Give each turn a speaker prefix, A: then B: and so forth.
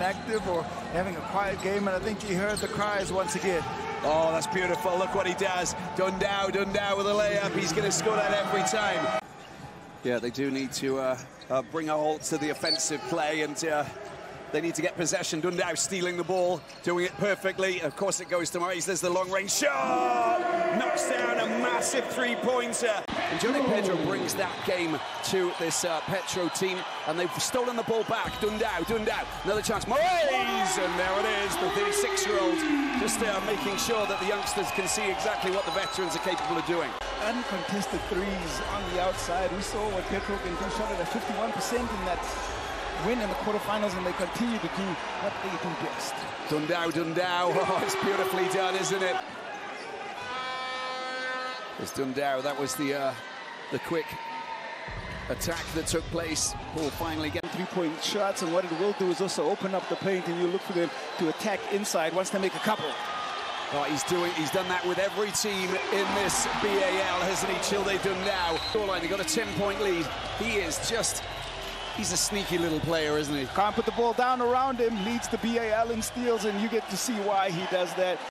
A: inactive or having a quiet game, and I think he heard the cries once again.
B: Oh, that's beautiful. Look what he does. Dundao with a layup. He's going to score that every time. Yeah, they do need to bring a halt to the offensive play, and they need to get possession. Dundao stealing the ball, doing it perfectly. Of course, it goes to Maurice. There's the long-range shot. Knocks down a massive three-pointer. And Johnny Pedro brings that game to this Petro team, and they've stolen the ball back. Dundao, another chance. Maurice, and there it is, the 36-year-old, just making sure that the youngsters can see exactly what the veterans are capable of doing.
A: Uncontested threes on the outside. We saw what Petro can do. Shot it at 51% in that win in the quarterfinals, and they continue to do what they do best.
B: Dundao. Oh, it's beautifully done, isn't it? It's Dundao. That was the quick attack that took place. Paul finally getting
A: three-point shots, and what it will do is also open up the paint, and you look for them to attack inside once they make a couple.
B: Oh, he's done that with every team in this BAL, hasn't he? Childe Dundao. Scoreline, they got a 10-point lead. He's a sneaky little player, isn't he?
A: Can't put the ball down around him, leads the BAL in steals, and you get to see why he does that.